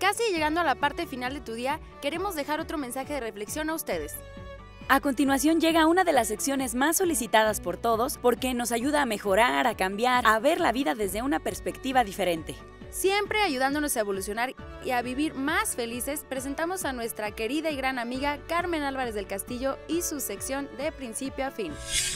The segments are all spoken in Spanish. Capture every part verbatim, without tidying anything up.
casi llegando a la parte final de tu día, queremos dejar otro mensaje de reflexión a ustedes. A continuación llega una de las secciones más solicitadas por todos porque nos ayuda a mejorar, a cambiar, a ver la vida desde una perspectiva diferente. Siempre ayudándonos a evolucionar y a vivir más felices, presentamos a nuestra querida y gran amiga Carmen Álvarez del Castillo y su sección de principio a fin.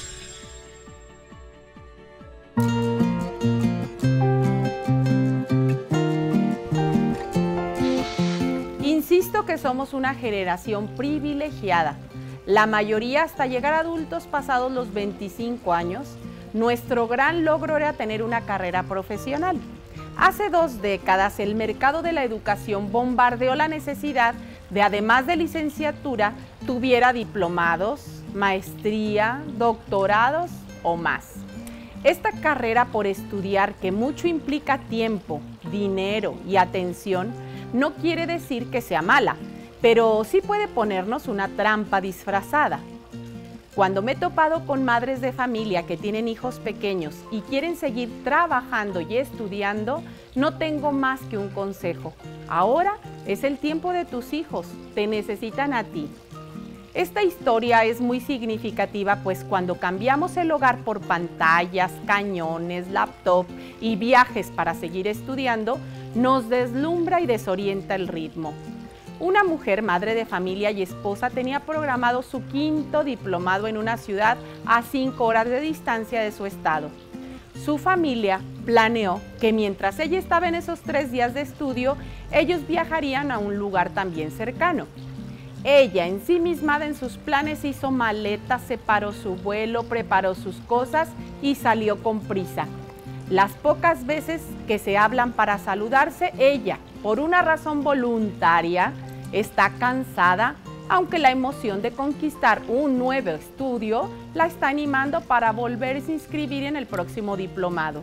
Insisto que somos una generación privilegiada. La mayoría hasta llegar a adultos pasados los veinticinco años, nuestro gran logro era tener una carrera profesional. Hace dos décadas el mercado de la educación bombardeó la necesidad de, además de licenciatura, tuviera diplomados, maestría, doctorados o más. Esta carrera por estudiar, que mucho implica tiempo, dinero y atención, no quiere decir que sea mala, pero sí puede ponernos una trampa disfrazada. Cuando me he topado con madres de familia que tienen hijos pequeños y quieren seguir trabajando y estudiando, no tengo más que un consejo. Ahora es el tiempo de tus hijos, te necesitan a ti. Esta historia es muy significativa, pues cuando cambiamos el hogar por pantallas, cañones, laptop y viajes para seguir estudiando, nos deslumbra y desorienta el ritmo. Una mujer, madre de familia y esposa, tenía programado su quinto diplomado en una ciudad a cinco horas de distancia de su estado. Su familia planeó que mientras ella estaba en esos tres días de estudio, ellos viajarían a un lugar también cercano. Ella, ensimismada en sus planes, hizo maletas, separó su vuelo, preparó sus cosas y salió con prisa. Las pocas veces que se hablan para saludarse, ella, por una razón voluntaria, está cansada, aunque la emoción de conquistar un nuevo estudio la está animando para volverse a inscribir en el próximo diplomado.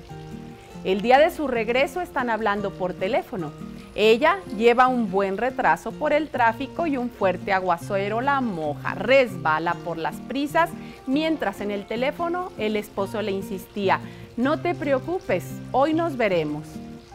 El día de su regreso están hablando por teléfono. Ella lleva un buen retraso por el tráfico y un fuerte aguacero la moja, resbala por las prisas, mientras en el teléfono el esposo le insistía: no te preocupes, hoy nos veremos.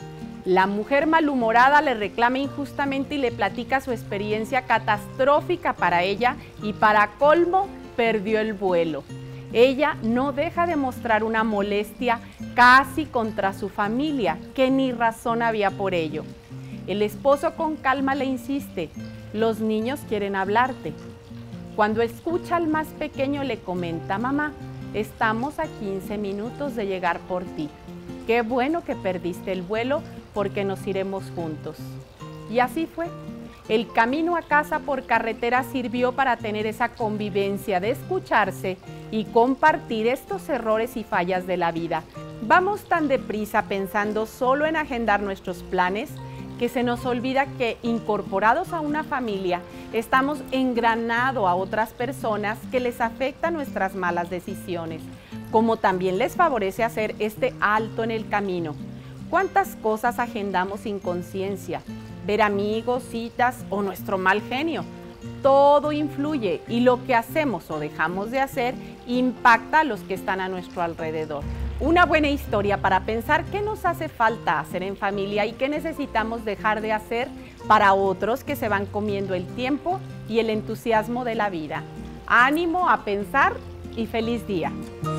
La mujer malhumorada le reclama injustamente y le platica su experiencia catastrófica para ella y para colmo perdió el vuelo. Ella no deja de mostrar una molestia casi contra su familia, que ni razón había por ello. El esposo con calma le insiste: los niños quieren hablarte. Cuando escucha al más pequeño le comenta: mamá, estamos a quince minutos de llegar por ti. Qué bueno que perdiste el vuelo porque nos iremos juntos. Y así fue. El camino a casa por carretera sirvió para tener esa convivencia de escucharse y compartir estos errores y fallas de la vida. Vamos tan deprisa pensando solo en agendar nuestros planes que se nos olvida que, incorporados a una familia, estamos engranando a otras personas que les afectan nuestras malas decisiones, como también les favorece hacer este alto en el camino. ¿Cuántas cosas agendamos sin conciencia? Ver amigos, citas o nuestro mal genio. Todo influye y lo que hacemos o dejamos de hacer impacta a los que están a nuestro alrededor. Una buena historia para pensar qué nos hace falta hacer en familia y qué necesitamos dejar de hacer para otros que se van comiendo el tiempo y el entusiasmo de la vida. Ánimo a pensar y feliz día.